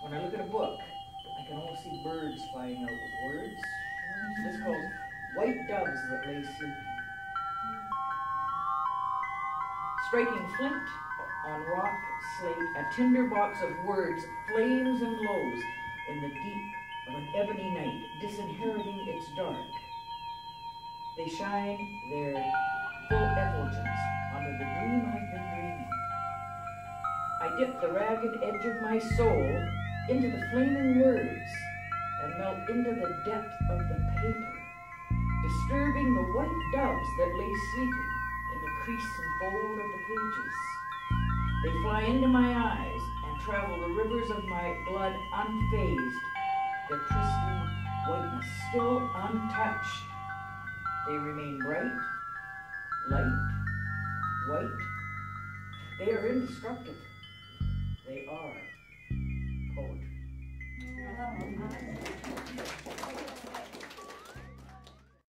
When I look at a book, I can almost see birds flying out with words. This is called White Doves That Lay Sleeping. Striking flint on rock slate, a tinderbox of words, flames and glows in the deep of an ebony night, disinheriting its dark. They shine their full effulgence onto the dream I've been dreaming. I dip the ragged edge of my soul into the flaming words and melt into the depth of the paper, disturbing the white doves that lay sleeping in the crease and fold of the pages. They fly into my eyes and travel the rivers of my blood unfazed, their pristine whiteness still untouched. They remain bright, light, white. They are indestructible. They are poetry.